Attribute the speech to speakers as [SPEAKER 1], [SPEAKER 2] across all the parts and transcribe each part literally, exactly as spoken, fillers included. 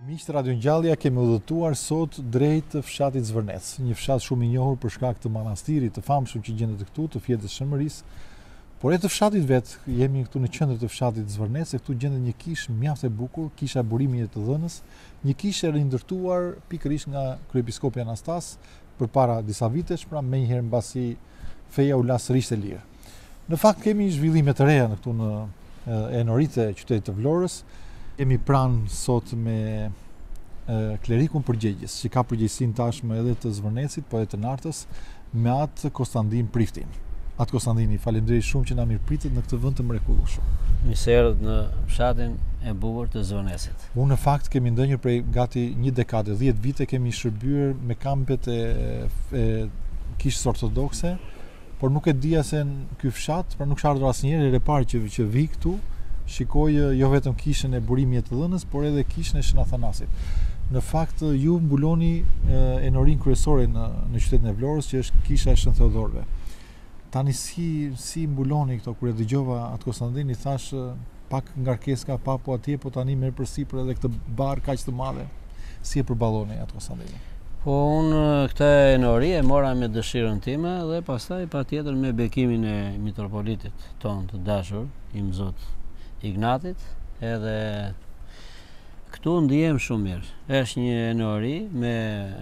[SPEAKER 1] Miq të Radio Ngjallja, kemi udhëtuar sot drejt fshatit Zvërnec, një fshat shumë i njohur për shkak të manastirit të famshëm që gjendet këtu, të Fjetës Shëmërisë. Por e të fshatit vet, jemi këtu në qendër të fshatit Zvërnec, e këtu gjendet një kishë mjaft e bukur, kisha e burimit të dhënës, një kishë e rindërtuar pikërisht nga kryepiskopi Anastas përpara disa vitesh, pra më njëherë mbasi feja u la sërish e lirë. Në fakt kemi zhvillime të reja në këtu në enoritë e qytetit të Vlorës. Kemi pranë sot me e, klerikun përgjegjës, që ka përgjegjësinë tashmë edhe të Zvërnecit, po edhe të Nartës, me atë Konstantin Priftin. Atë Konstantini, faleminderit shumë që na mirëpritet në këtë vend të mrekullueshëm.
[SPEAKER 2] Mirë se erdhët në fshatin e bukur të Zvërnecit.
[SPEAKER 1] Unë në fakt kemi ndënjur prej gati një dekade, dhjetë vite kemi shërbyer me kampet e, e kishës ortodokse, por nuk e dija se në ky fshat, pra nuk është ardhur asnjëherë, e parë që që vi këtu, shikoj jo vetëm kishën e burimit të dhënës, por edhe kishën e Shën Athanasit. Në fakt ju mbuloni enorin kryesore në, në qytetin e Vlorës, që është kisha e Shën Theodorëve. Tani si si mbuloni këto, kur e dëgjova atë Konstantini, thash pak ngarkesë ka papu atje, po tani merr përsipër edhe këtë bar kaq të madhe. Si e përballoni atë Konstantini?
[SPEAKER 2] Po unë këtë enori e mora me dëshirën time dhe pastaj patjetër me bekimin e mitropolitit ton të dashur, im Zot Ignatit, edhe këtu ndihem shumë mirë. Është një enori me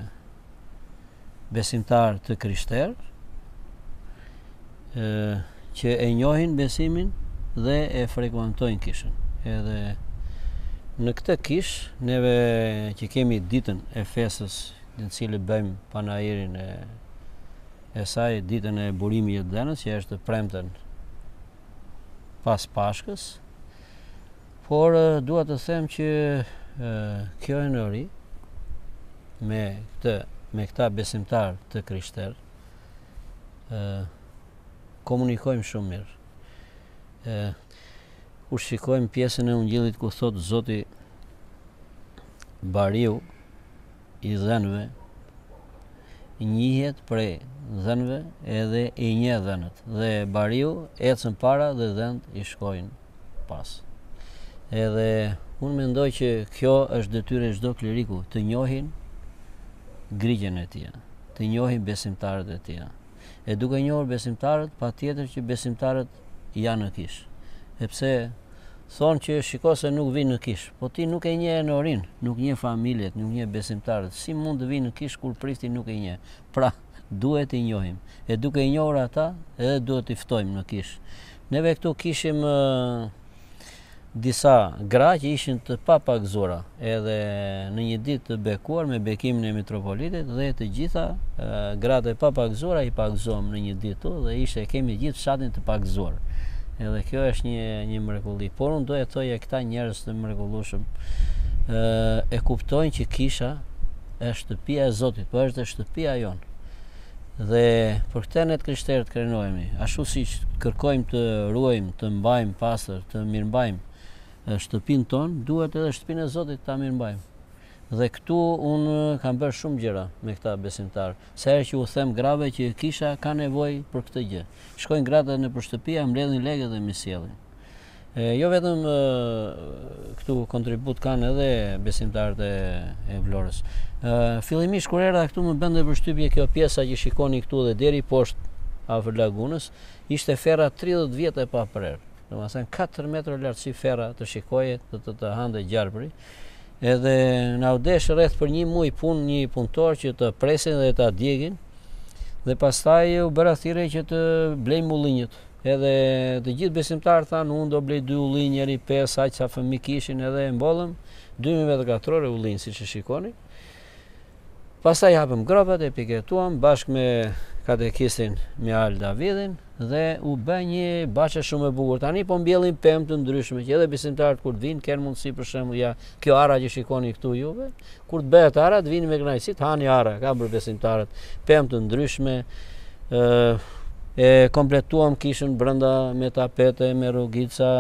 [SPEAKER 2] besimtar të krishterë, që e njohin besimin dhe e frekuentojnë kishën. Edhe në këtë kishë, neve që kemi ditën e festës në cilë bëjmë panairin e, e saj, ditën e burimit të dhënës, që është premten pas Pashkës. Por dua të them që e, kjo enori me këtë me këta besimtar të krishterë e, komunikojmë shumë mirë. E, kur shikojmë pjesën e Ungjillit ku thot Zoti bariu i dhënëve njihet prej dhënëve edhe i njeh dhënët, dhe bariu ecën para dhe dhënët i shkojnë pas. Edhe unë mendoj që kjo është detyrë e çdo kleriku, të njohin grigjen e tij, të njohin besimtarët e tij. E duke njohur besimtarët, patjetër që besimtarët janë në kishë. Sepse thonë që shiko se nuk vinë në kishë, po ti nuk e njeh enorin, nuk njeh familjet, nuk njeh besimtarët. Si mund të vinë në kishë kur prifti nuk e njeh? Pra, duhet i njohim. E duke i njohur ata, edhe duhet i ftojmë në kishë. Neve këtu kishim uh, disa gra që ishin të papagzuara, edhe në një ditë të bekuar me bekimin e mitropolitit, dhe të gjitha uh, gratë e papagzuara i pagzuam në një ditë tu, dhe ishte kemi gjithë fshatin të pagzuar. Edhe kjo është një një mrekulli. Por unë doja të thoja këta njerëz të mrekullueshëm uh, e kuptojnë që kisha është shtëpia e Zotit, po është shtëpia jonë. Dhe për këtë ne të krishterët krenohemi, ashtu siç kërkojmë të ruajmë, të mbajmë pastër, të mirëmbajmë shtëpinë tonë, duhet edhe shtëpinë e Zotit ta mirëmbajmë. Dhe këtu unë kam bërë shumë gjëra me këta besimtarë. Sa herë që u them grave që kisha ka nevojë për këtë gjë. Shkojnë gratë nëpër shtëpia, mbledhin lekë dhe më sjellin. Jo vetëm e, këtu kontribut kanë edhe besimtarët e, e Vlorës. E, fillimisht kur erdha këtu më bënte përshtypje kjo pjesa që shikoni këtu dhe deri poshtë afër lagunës, ishte ferra tridhjetë vjet e pa prerë. Domethënë katër metra lartësi ferra të shikoje, të të, të hante gjarpëri. Edhe na u desh rreth për një muaj punë një punëtor që të presin dhe ta djegin, dhe pastaj u bëra thirrje që të blejmë ullinjët. Edhe të gjithë besimtarët thanë unë do blej dy ullinj, njëri pesë, aq sa fëmijë kishin, edhe e mbollëm dy mijë metër katror ullinj, siç e shikoni. Pastaj hapëm gropat, e piketuam bashkë me katekistin Mjal Davidin dhe u bë një baçe shumë e bukur. Tani po mbjellin pemë të ndryshme që edhe besimtarët kur të vinë kanë mundësi, për shembull, ja kjo ara që shikoni këtu juve, kur të bëhet ara të vinë me kënaqësi të hani ara, ka për besimtarët pemë të ndryshme. ë e kompletuam kishën brenda me tapete, me rrugica,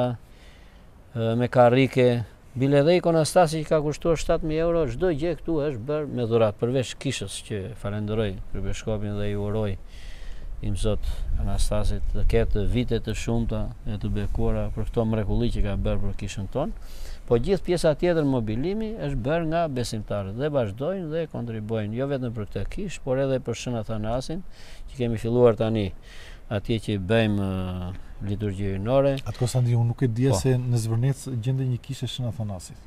[SPEAKER 2] me karrike. Bile dhe ikonastasi që ka kushtuar shtatë mijë euro, çdo gjë këtu është bërë me dhuratë, përveç kishës që falenderoj kryepiskopin dhe i uroj im Zot Anastasit të ketë vite të shumta e të bekuara për këto mrekulli që ka bërë për kishën tonë, po gjithë pjesa tjetër mobilimi është bërë nga besimtarët dhe vazhdojnë dhe kontribuojnë jo vetëm për këtë kishë, por edhe për Shën Athanasin, që kemi filluar tani atje që i bëjmë uh, liturgji hyjnore.
[SPEAKER 1] Atë Konstantin, unë nuk e dija
[SPEAKER 2] po.
[SPEAKER 1] se në Zvërnec gjende një kishë Shën Athanasit.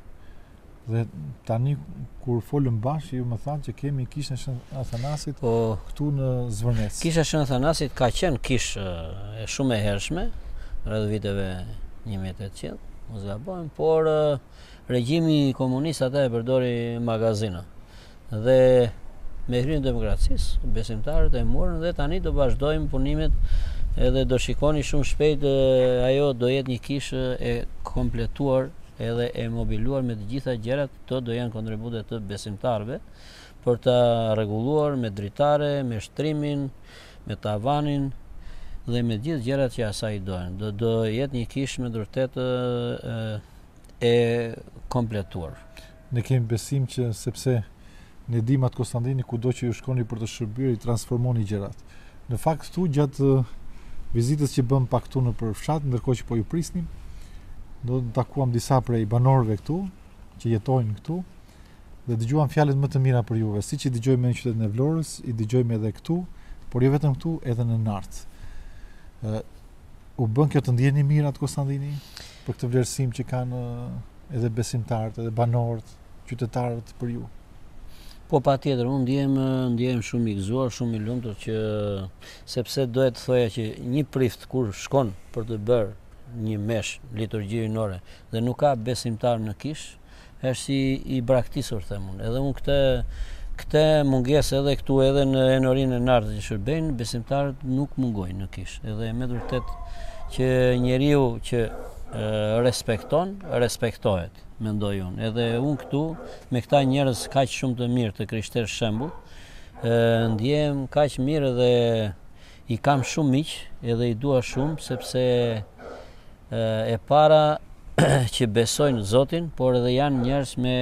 [SPEAKER 1] Dhe tani kur folëm bashkë, ju më thanë që kemi kishën Shën Athanasit
[SPEAKER 2] po,
[SPEAKER 1] këtu në Zvërnec.
[SPEAKER 2] Kisha Shën Athanasit ka qenë kishë e shumë e hershme, rreth viteve një mijë e tetëqind, mos gabojmë, por uh, regjimi komunist ata e përdori magazina. Dhe me hyrjen e demokracisë, besimtarët e morën dhe tani do vazhdojmë punimet edhe do shikoni shumë shpejt uh, ajo do jetë një kishë e kompletuar edhe e mobiluar me të gjitha gjërat, këto do janë kontribute të besimtarëve për ta rregulluar me dritare, me shtrimin, me tavanin dhe me gjithë gjërat që asaj dohen. Do do jetë një kishë me vërtet e, e kompletuar.
[SPEAKER 1] Ne kemi besim që sepse ne dim atë Konstantini kudo që ju shkoni për të shërbyer i transformoni gjërat. Në fakt këtu gjatë vizitës që bëm pak këtu në për fshat, ndërkohë që po ju prisnim, do të takuam disa prej banorëve këtu, që jetojnë këtu, dhe dëgjuam fjalët më të mira për juve, siç i dëgjojmë në qytetin e Vlorës, i dëgjojmë edhe këtu, por jo vetëm këtu, edhe në Nartë. Uh, u bën kjo të ndjeni mirë atë Konstantini për këtë vlerësim që kanë edhe besimtarët, edhe banorët, qytetarët për ju?
[SPEAKER 2] Po patjetër, unë ndjem ndjem shumë i gëzuar, shumë i lumtur që sepse dohet të thoja që një prift kur shkon për të bërë një mesh liturgji hyjnore dhe nuk ka besimtar në kishë, është si i braktisur them unë. Edhe unë këtë këtë mungesë edhe këtu edhe në enorinë e Nartës që shërbejnë, besimtarët nuk mungojnë në kishë. Edhe me të vërtetë që njeriu që e, respekton, respektohet, mendoj unë. Edhe unë këtu me këta njerëz kaq shumë të mirë të krishterë shembull, ndjem kaq mirë dhe i kam shumë miq, edhe i dua shumë sepse e para që besojnë Zotin, por edhe janë njerëz me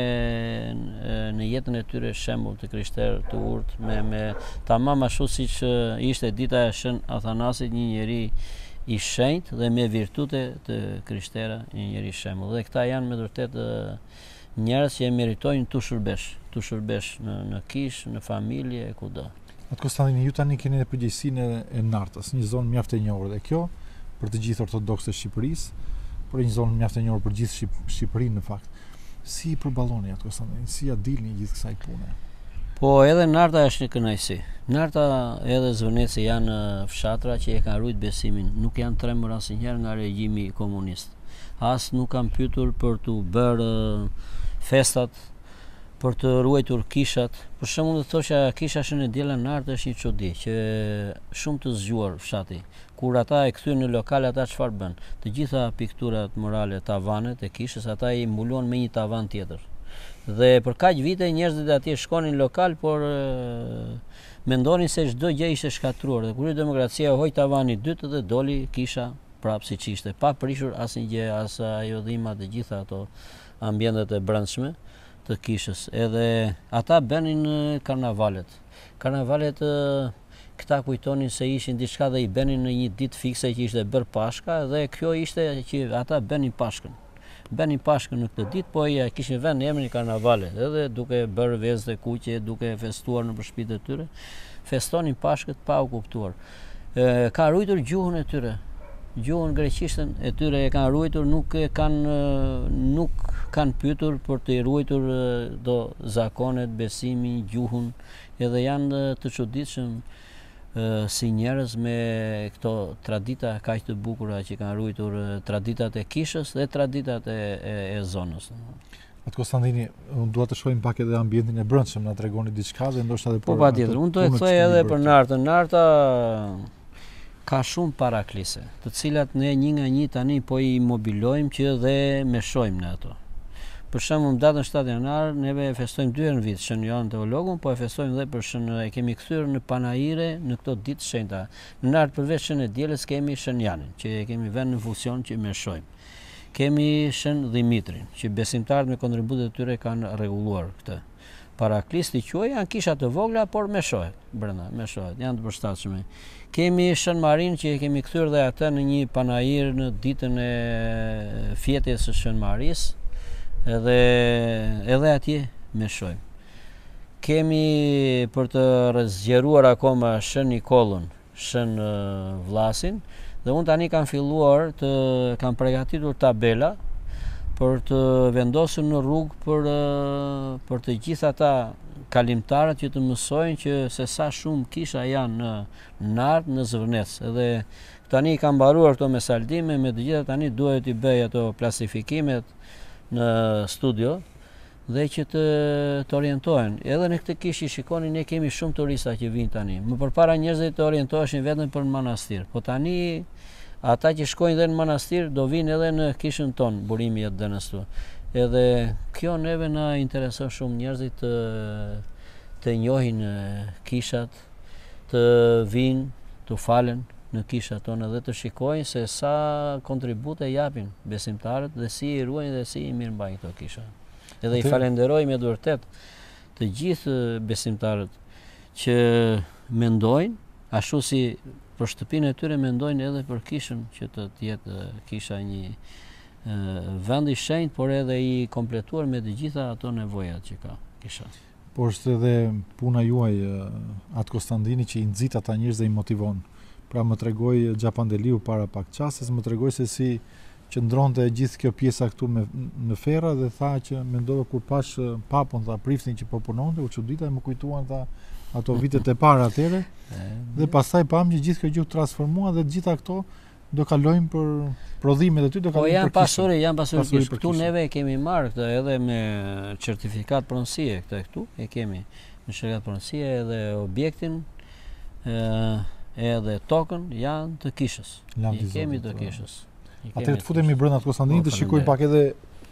[SPEAKER 2] në jetën e tyre shembull të krishterë të urtë, me me tamam ashtu siç ishte dita e Shën Athanasit, një njeri i shenjtë dhe me virtute të krishterë, një njeri shembull. Dhe këta janë me vërtet njerëz që e meritojnë tu shërbesh, tu shërbesh në në kishë, në familje, kudo.
[SPEAKER 1] Atë Konstantini, ju tani keni përgjegjësinë e Nartës, një zonë mjaft e njohur dhe kjo për të gjithë ortodoksët e Shqipërisë, por një zonë mjaft e njohur për gjithë Shqip Shqipërinë në fakt. Si i përballoni atë Konstantin? Si ja dilni gjithë kësaj pune?
[SPEAKER 2] Po edhe Narta është një kënaqësi. Narta edhe Zvërneci janë fshatra që e kanë ruajtur besimin, nuk janë tremur asnjëherë nga regjimi komunist. As nuk kanë pyetur për të bërë festat, për të ruajtur kishat. Për shembull të thosha kisha Shën e Diela në Nartë është një çudi që shumë të zgjuar fshati. Kur ata e kthyen në lokal, ata çfarë bën? Të gjitha pikturat murale, tavanet e kishës, ata i mbulon me një tavan tjetër. Dhe për kaq vite njerëzit atje shkonin lokal, por e, mendonin se çdo gjë ishte shkatruar. Dhe kur demokracia hoj tavani i dytë dhe doli kisha prapë siç ishte, pa prishur asnjë gjë, as ajo dhima të gjitha ato ambientet e brendshme të kishës. Edhe ata bënin karnavalet. Karnavalet këta kujtonin se ishin diçka dhe i bënin në një ditë fikse që ishte bërë Pashka, dhe kjo ishte që ata bënin Pashkën. Bënin Pashkën në këtë ditë, po ja kishin vënë emrin karnavale, edhe duke bërë vezë të kuqe, duke festuar në shtëpitë e tyre, festonin Pashkët pa u kuptuar. E, ka ruajtur gjuhën e tyre. Gjuhën greqishtën e tyre e kanë ruajtur, nuk e kanë nuk kanë pyetur për të ruajtur do zakonet, besimin, gjuhën, edhe janë të çuditshëm si njerëz me këto tradita kaq të bukura që kanë ruajtur, traditat e kishës dhe traditat e, e, e zonës.
[SPEAKER 1] Atë Konstantini, unë dua të shohim pak edhe ambientin e brendshëm, na tregoni diçka dhe ndoshta edhe
[SPEAKER 2] po patjetër. Unë do të thoj edhe për Nartën. Narta ka shumë paraklise, të cilat ne një nga një tani po i mobilojmë që dhe meshojmë në ato. Për shembull, datën shtatë janar neve festojmë dy herë në vit Shën Joan Teologun, po e festojmë edhe për Shën, e kemi kthyer në panaire në këto ditë shenjta. Në Nart përveç Shën e Dielës kemi Shën Janin, që e kemi vënë në funksion që meshojmë. Kemi Shën Dhimitrin, që besimtarët me kontributet e tyre kanë rregulluar këtë. paraklis të quaj, janë kisha të vogla, por me shohet brenda, me shohet, janë të përshtatshme. Kemi Shën Marin që e kemi kthyer dhe atë në një panajir në ditën e fjetjes së Shën Maris, edhe edhe atje me shoj. Kemi për të zgjeruar akoma Shën Nikollën, Shën Vlasin, dhe unë tani kam filluar të kam përgatitur tabela për të vendosur në rrugë për për të gjithë ata kalimtarët që të mësojnë që se sa shumë kisha janë në Nard, në Zvërnec. Edhe tani kam mbaruar këto me saldime, me të gjitha tani duhet i bëj ato plasifikimet në studio dhe që të, të orientohen. Edhe në këtë kishë shikoni, ne kemi shumë turista që vinë tani. Më përpara njerëzit të orientoheshin vetëm për në manastir, po tani ata që shkojnë dhe në manastir do vinë edhe në kishën tonë, burimi jetë dënës tu. Edhe kjo neve na intereson shumë, njerëzit të, të njohin kishat, të vinë, të falen në kishat tonë dhe të shikojnë se sa kontribute japin besimtarët dhe si i ruajnë dhe si i mirëmbajnë këto kisha. Edhe i falenderoj me vërtet të gjithë besimtarët që mendojnë, ashtu si për shtëpinë e tyre mendojnë edhe për kishën që të jetë kisha një vend i shenjtë, por edhe i kompletuar me të gjitha ato nevojat që ka kisha.
[SPEAKER 1] Po është edhe puna juaj atë Konstantini që i nxit ata njerëz dhe i motivon. Pra më tregoi Xhapandeliu para pak çastes, më tregoi se si qëndronte gjithë kjo pjesa këtu me, në ferra dhe tha që mendova kur pash papun tha priftin që po punonte, u çudita e më kujtuan tha ato vitet e para atëre. Dhe pastaj pam që gjithë kjo gjë transformua dhe të gjitha këto do kalojmë për prodhimet e ty, do kalojmë
[SPEAKER 2] po janë
[SPEAKER 1] për kishën.
[SPEAKER 2] pasuri, janë pasuri,
[SPEAKER 1] pasuri
[SPEAKER 2] për këtu neve e kemi marrë këtë edhe me certifikat pronësie këtë këtu, e kemi në certifikat pronësie edhe objektin e, edhe tokën janë të kishës. I kemi të kishës.
[SPEAKER 1] Atëherë të futemi brenda të Konstantinit të shikojmë pak edhe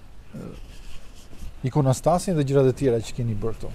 [SPEAKER 1] ikonastasin dhe gjërat e tjera që keni bërë këtu.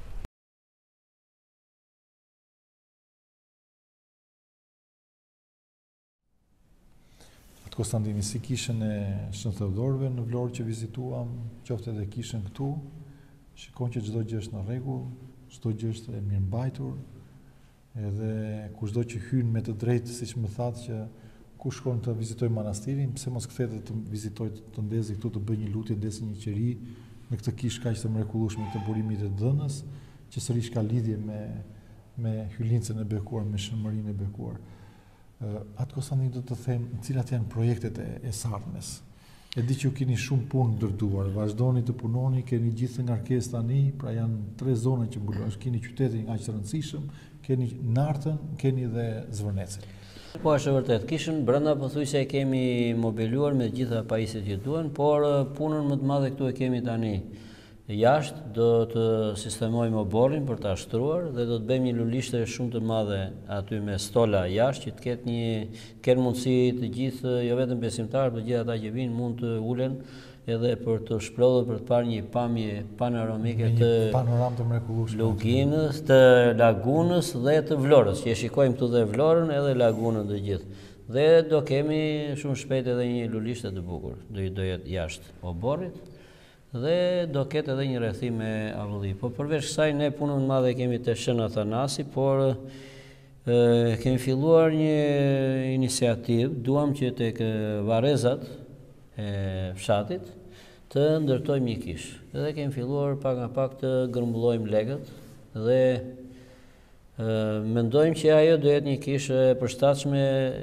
[SPEAKER 1] Atë Konstantini, si kishën e Shën Theodorëve në Vlorë që vizituam, qoftë edhe kishën këtu, shikon që çdo gjë është në rregull, çdo gjë është e mirëmbajtur, edhe kushdo që hyn me të drejtë, siç më thatë që ku shkon të vizitoj manastirin, pse mos kthehet të vizitoj të ndezi këtu të bëj një lutje, ndesi një qeri në këtë kishë kaq të mrekullueshme të burimit të dhënës, që sërish ka lidhje me me hyrlincën e bekuar, me shënmërinë e bekuar. Atë Konstantin do të them, cilat janë projektet e, e sardhmes. E di që ju keni shumë punë ndërtuar, vazhdoni të punoni, keni gjithë ngarkesë tani, pra janë tre zona që mbulohen, keni qytetin aq të rëndësishëm, keni Nartën, keni dhe Zvërnecin.
[SPEAKER 2] Po është vërtet, kishën brenda pothuajse e kemi mobiluar me gjitha pajisjet që duhen, por punën më të madhe këtu e kemi tani. Jashtë do të sistemojmë oborrin për të ashtruar dhe do të bëjmë një lulishte shumë të madhe aty me stola jashtë që të ketë një ketë mundësi të gjithë, jo vetëm besimtarë, por gjithë ata që vinë mund të ulen edhe për të shplodhur për të parë një pamje panoramike të
[SPEAKER 1] panoramë të mrekullueshme.
[SPEAKER 2] Luginës, të lagunës dhe të Vlorës, që e shikojmë këtu dhe Vlorën edhe lagunën të gjithë. Dhe do kemi shumë shpejt edhe një lulishte të bukur, do do jetë jashtë oborrit. Dhe do ketë edhe një rrethim me avulli. Po përveç kësaj ne punën madhe kemi te Shën Athanasi, por e, kemi filluar një iniciativë, duam që tek varrezat e fshatit të ndërtojmë një kishë. Dhe kemi filluar pak nga pak të grumbullojmë legët dhe e, mendojmë që ajo do jetë një kishë e përshtatshme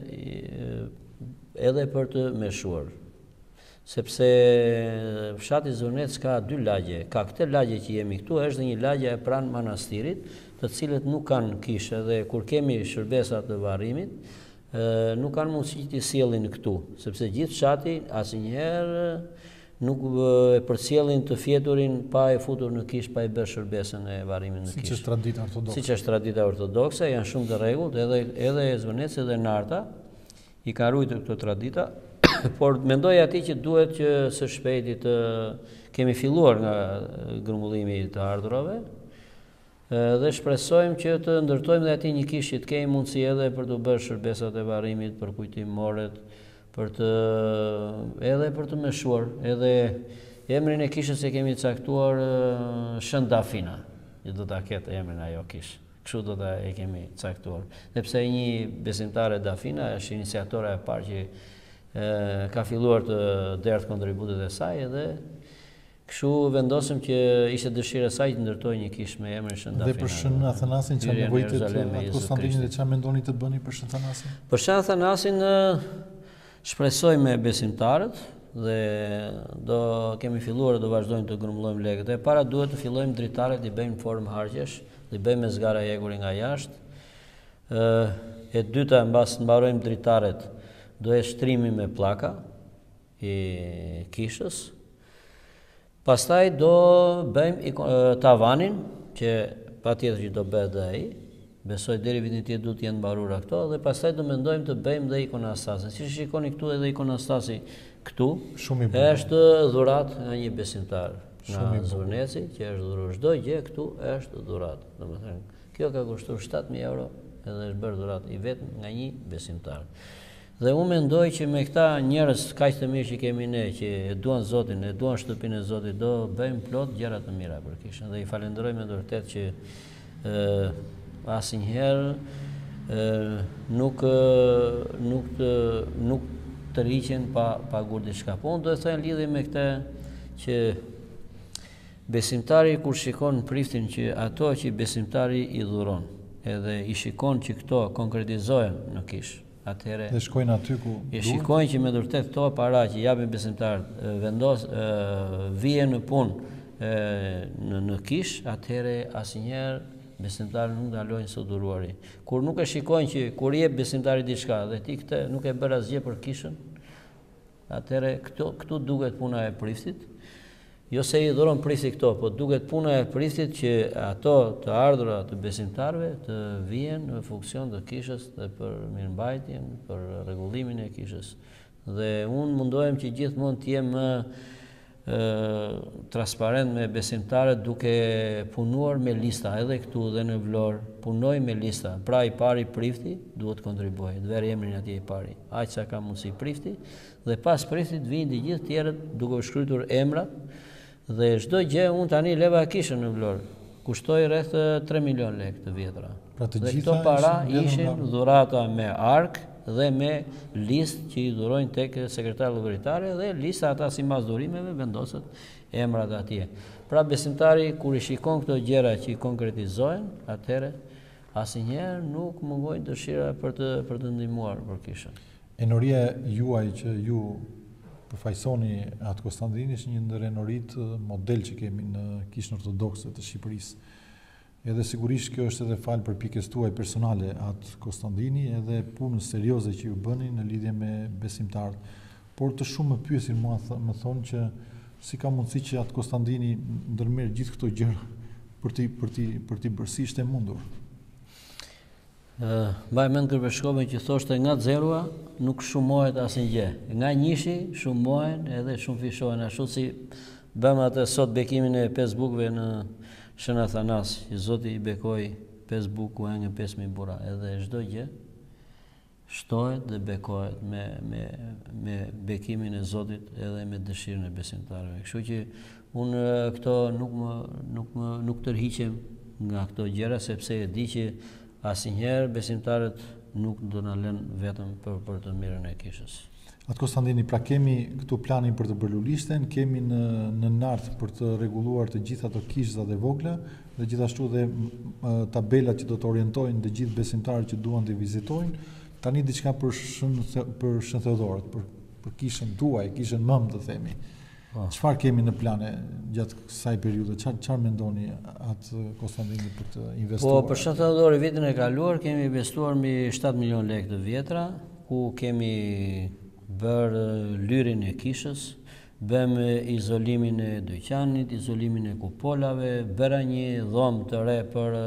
[SPEAKER 2] edhe për të meshuar. Sepse fshati Zvërnec ka dy lagje, ka këtë lagje që jemi këtu, është dhe një lagje e pranë manastirit, të cilët nuk kanë kishë dhe kur kemi shërbesat të varrimit, nuk kanë mundësi të sjellin këtu, sepse gjithë fshati asnjëherë nuk e përcjellin të fjeturin pa e futur në kishë, pa e bërë shërbesën e varrimit në kishë.
[SPEAKER 1] Siç është tradita ortodokse.
[SPEAKER 2] Siç është tradita ortodokse, janë shumë të rregullt, edhe edhe Zvërnec edhe Narta i ka ruajtur këto tradita. Por mendoj ati që duhet që së shpejti të kemi filluar nga grumbullimi të ardhurave dhe shpresojmë që të ndërtojmë dhe ati një kishë të kemi mundësi edhe për të bërë shërbesat e varrimit, për kujtimoret, për të edhe për të meshuar, edhe Emrin e kishës e kemi caktuar Shëndafina, do ta ketë emrin ajo kishë. Kështu do ta e kemi caktuar. Sepse një besimtare Dafina është iniciatora e parë që e, ka filluar të derdhë kontributet e saj dhe kështu vendosëm që ishte dëshira e saj të ndërtoj një kishë me emrin Shëndafina.
[SPEAKER 1] Dhe për Shën Athanasin çfarë nevojitet atë Konstantini dhe çfarë mendoni të bëni për Shën Athanasin?
[SPEAKER 2] Për Shën Athanasin shpresoj me besimtarët dhe do kemi filluar do vazhdojmë të grumbullojmë lekët. E para duhet të fillojmë dritaret i bëjmë formë harqesh, i bëjmë me zgara jeguri nga jashtë. E dyta, mbas mbarojmë dritaret, do e shtrimi me plaka i kishës. Pastaj do bëjmë tavanin, që patjetër që do bëhet dhe ai. Besoj deri vitin tjetër duhet të jenë mbarura këto dhe pastaj do mendojmë të bëjmë dhe ikonastasin. Si shikoni këtu edhe ikonastasi këtu,
[SPEAKER 1] shumë i bukur.
[SPEAKER 2] Është dhuratë nga një besimtar nga Zvërneci, që është dhuruar çdo gjë këtu është dhuratë. Domethënë, kjo ka kushtuar shtatë mijë euro edhe është bërë dhuratë i vetëm nga një besimtar. Dhe unë mendoj që me këta njerëz kaq të mirë që kemi ne, që e duan Zotin, e duan shtëpinë e Zotit, do bëjmë plot gjëra të mira për kishën dhe i falenderoj me vërtet që ë asnjëherë nuk nuk të, nuk të rriqen pa paguar diçka. Po unë do të them lidhje me këtë që besimtari kur shikon priftin që ato që besimtari i dhuron, edhe i shikon që këto konkretizohen në kishë, atëherë
[SPEAKER 1] dhe shkojnë aty ku
[SPEAKER 2] e shikojnë që me vërtet këto para që japin besimtarët vendos vijnë në punë në në kish, atëherë asnjëherë besimtarët nuk ndalojnë së dhuruari. Kur nuk e shikojnë që kur jep besimtari diçka dhe ti këtë nuk e bër asgjë për kishën, atëherë këtu këtu duket puna e priftit. Jo se i dhuron prifti këto, po duket puna e priftit që ato të ardhura të besimtarëve të vijen në funksion të kishës dhe për mirëmbajtjen, për rregullimin e kishës. Dhe unë mundohem që gjithmonë të jem më transparent me besimtarët duke punuar me lista, edhe këtu dhe në Vlorë, punoj me lista. Pra i pari prifti duhet kontribuoj, të verë emrin atje i pari. Aq sa ka mundësi prifti, dhe pas priftit vijnë të gjithë tjerët duke shkruar emrat. Dhe çdo gjë unë tani leva kishën në Vlorë. Kushtoi rreth tre milion lekë të vjetra.
[SPEAKER 1] Pra të
[SPEAKER 2] dhe
[SPEAKER 1] gjitha
[SPEAKER 2] këto para
[SPEAKER 1] ishin
[SPEAKER 2] ishin dhurata me ark dhe me listë që i dhurojnë tek sekretarë llogaritare dhe lista ata si mas dhurimeve vendoset emrat atje. Pra besimtari kur i shikon këto gjëra që i konkretizohen, atëherë asnjëherë nuk mungojnë dëshira për të për të ndihmuar për kishën.
[SPEAKER 1] Enoria juaj që ju përfaqësoni atë Konstantini është një ndër enorit model që kemi në kishën ortodokse të Shqipërisë. Edhe sigurisht kjo është edhe falë për pikës tuaj personale atë Konstantini edhe punës serioze që ju bëni në lidhje me besimtarët. Por të shumë më pyesin mua më thonë që si ka mundësi që atë Konstantini ndërmerr gjithë këto gjëra për ti për ti për ti bërë, si ishte mundur.
[SPEAKER 2] Uh, Mbaj mend Kërpeshkovën që thoshte nga zerua nuk shumohet asnjë. Nga njëshi shumohen edhe shumë fishohen, ashtu si bëmë atë sot bekimin e Facebook-ve në Shën Athanas, që Zoti i bekoi Facebook-u nga pesë mijë burra, edhe çdo gjë shtohet dhe bekohet me me me bekimin e Zotit edhe me dëshirën e besimtarëve. Kështu që unë këto nuk më nuk më nuk tërhiqem nga këto gjëra sepse e di që asnjëherë besimtarët nuk do na lënë vetëm për për të mirën e kishës.
[SPEAKER 1] Atë Konstantini, pra kemi këtu planin për të bërë lulishten, kemi në në nart për të rregulluar të gjitha ato kishëzat e vogla dhe gjithashtu dhe tabelat që do të orientojnë të gjithë besimtarët që duan të vizitojnë. Tani diçka për shën për Shën Theodorët, për për kishën tuaj, kishën mëm të themi. Çfarë kemi në plane gjatë kësaj periudhe? Çfarë çfarë mendoni atë Konstantini për të investuar?
[SPEAKER 2] Po për Shën Theodorë vitin e kaluar kemi investuar mbi shtatë milion lekë të vjetra, ku kemi bërë lyrin e kishës, bëmë izolimin e dyqanit, izolimin e kupolave, bëra një dhomë të re për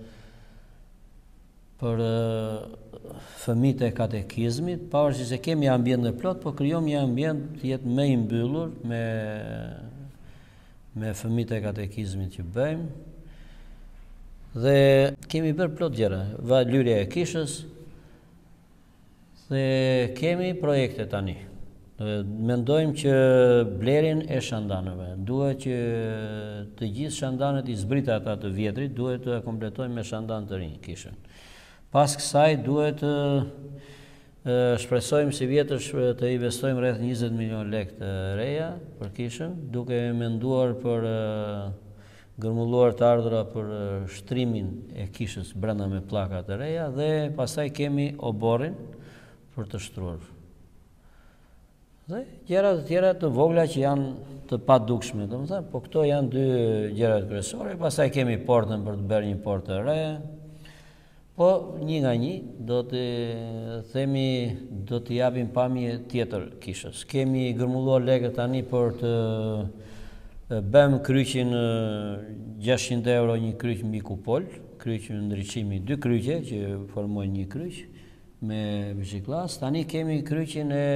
[SPEAKER 2] për fëmijët e katekizmit, pavarësisht se kemi ambient në plot, po krijojmë një ambient të jetë më i mbyllur me me fëmijët e katekizmit që bëjmë. Dhe kemi bërë plot gjëra, va lyrja e kishës, dhe kemi projekte tani. Mendojmë që blerjen e shandanëve, duhet që të gjithë shandanët i zbrita ata të vjetrit, duhet të kompletojmë me shandan të rinj kishën. Pas kësaj duhet të shpresojmë si vjetër të investojmë rreth njëzet milion lekë të reja për kishën, duke menduar për gërmulluar të ardhura për shtrimin e kishës brenda me pllaka të reja dhe pastaj kemi oborrin për të shtruar. Dhe gjëra të tjera të vogla që janë të padukshme, domethënë, po këto janë dy gjërat kryesore. Pastaj kemi portën për të bërë një portë të re. Po një nga një do të themi do të japim pamje tjetër kishës. Kemi gërmulluar lekë tani për të bëjmë kryqin gjashtëqind euro një kryq mbi kupol, kryq ndriçimi dy kryqe që formojnë një kryq me biciklas. Tani kemi kryqin e,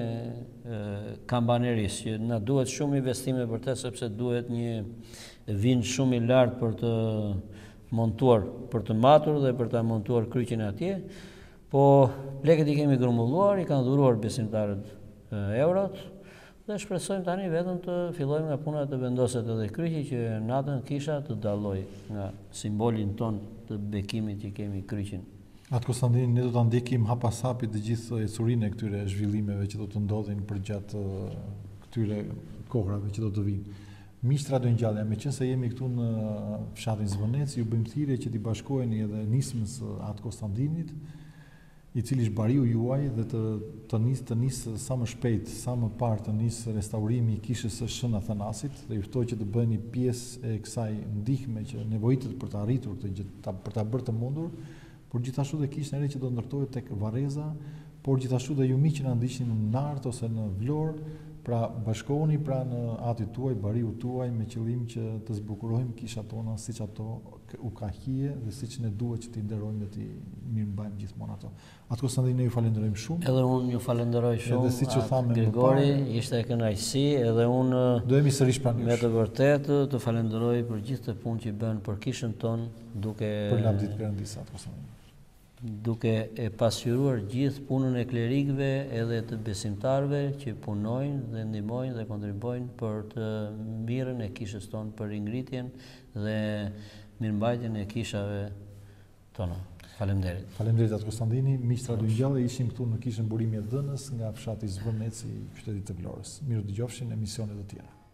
[SPEAKER 2] e kambaneris, që na duhet shumë investime për të, sepse duhet një vind shumë i lartë për të montuar, për të matur dhe për të montuar kryqin atje. Po lekët i kemi gërmulluar, i kanë dhuruar besimtarët e, eurot, dhe shpresojmë tani vetëm të fillojmë nga puna të vendoset edhe kryqi që natën kisha të dalloj nga simbolin ton të bekimit që kemi kryqin.
[SPEAKER 1] Atë Konstantin, ne do të ndjekim hapas hapi të gjithë ecurinë e këtyre zhvillimeve që do të ndodhin përgjatë këtyre kohrave që do të vinë. Miq Radio Ngjallja, meqense jemi këtu në fshatin Zvënec, ju bëjmë thirrje që t'i bashkoheni edhe nismës atë Konstantinit, i cili është bariu juaj, dhe të të nis të nis sa më shpejt, sa më parë të nis restaurimi i kishës së Shën Athanasit, dhe ju ftoj që të bëheni pjesë e kësaj ndihme që nevojitet për të arritur këtë gjë, për ta bërë të mundur. Por gjithashtu dhe kishën e re që do ndërtohet tek Varreza, por gjithashtu dhe ju miq që na ndiqni në Nart ose në Vlorë, pra bashkohuni pra në atit tuaj, bariu tuaj, me qëllim që të zbukurojmë kishat tona siç ato u ka hije dhe siç ne duhet që t'i nderojmë dhe t'i mirëmbajmë gjithmonë ato. Atë Konstantin, ne ju falenderojmë shumë.
[SPEAKER 2] Edhe unë ju falenderoj shumë.
[SPEAKER 1] Edhe siç u thamë
[SPEAKER 2] Grigori, ishte e kënaqësi, edhe unë
[SPEAKER 1] do jemi sërish pranë jush.
[SPEAKER 2] Me të vërtetë të falenderoj për gjithë të punë që bën për kishën tonë, duke
[SPEAKER 1] për lavdit Perëndisë atë Konstantin.
[SPEAKER 2] Duke e pasqyruar gjithë punën e klerikëve edhe të besimtarëve që punojnë dhe ndihmojnë dhe kontribuojnë për të mirën e kishës tonë, për ringritjen dhe mirëmbajtjen e kishave tona. Faleminderit.
[SPEAKER 1] Faleminderit atë Konstantini. Miq Radio Ngjallja, ishim këtu në kishën Burimi e Dhënës nga fshati Zvënec i qytetit të Vlorës. Miru dëgjofshin emisione të tjera.